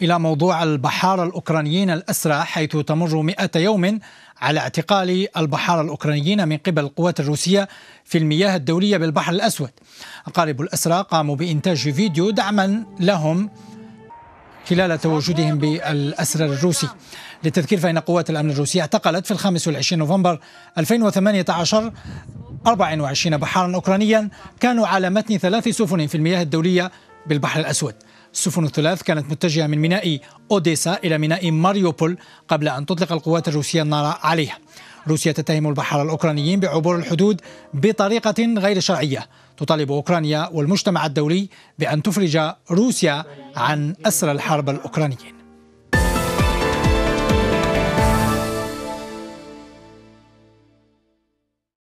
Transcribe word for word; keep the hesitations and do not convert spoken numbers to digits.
إلى موضوع البحارة الأوكرانيين الأسرى، حيث تمر مئة يوم على اعتقال البحارة الأوكرانيين من قبل القوات الروسية في المياه الدولية بالبحر الأسود. أقارب الأسرى قاموا بإنتاج فيديو دعما لهم خلال تواجدهم بالأسر الروسي. للتذكير فإن قوات الأمن الروسية اعتقلت في الخامس والعشرين نوفمبر ألفين وثمانية عشر أربعة وعشرين بحارا أوكرانيا كانوا على متن ثلاث سفن في المياه الدولية بالبحر الأسود. السفن الثلاث كانت متجهة من ميناء أوديسا إلى ميناء ماريوبول قبل أن تطلق القوات الروسية النار عليها. روسيا تتهم البحارة الأوكرانيين بعبور الحدود بطريقة غير شرعية. تطالب أوكرانيا والمجتمع الدولي بأن تفرج روسيا عن أسرى الحرب الأوكرانيين.